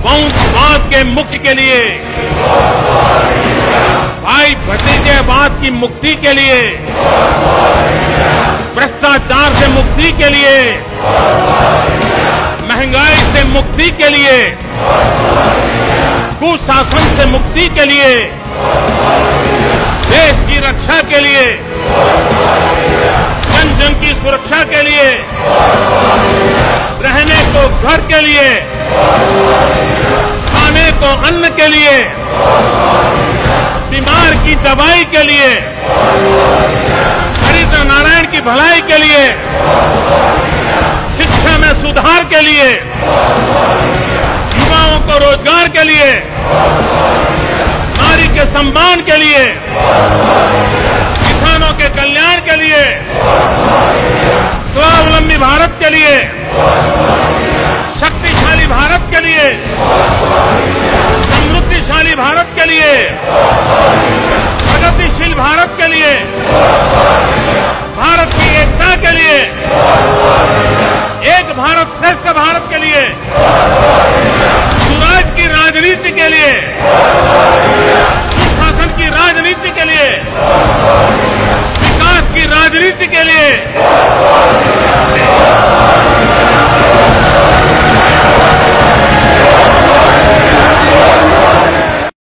वंशवाद के मुक्ति के लिए, भाई भतीजेवाद की मुक्ति के लिए, भ्रष्टाचार से मुक्ति के लिए, महंगाई से मुक्ति के लिए, कुशासन से मुक्ति के लिए, देश की रक्षा के लिए, जन जन की सुरक्षा के लिए, रहने को घर के लिए, खाने को अन्न के लिए, बीमार की दवाई के लिए, हरिद्र नारायण की भलाई के लिए, शिक्षा में सुधार के लिए, युवाओं को रोजगार के लिए, नारी के सम्मान के लिए, किसानों के कल्याण के लिए, स्वावलंबी भारत के लिए, शक्तिशाली भारत के लिए, समृद्धिशाली भारत के लिए, प्रगतिशील भारत के लिए, भारत की एकता के लिए, एक भारत श्रेष्ठ भारत के लिए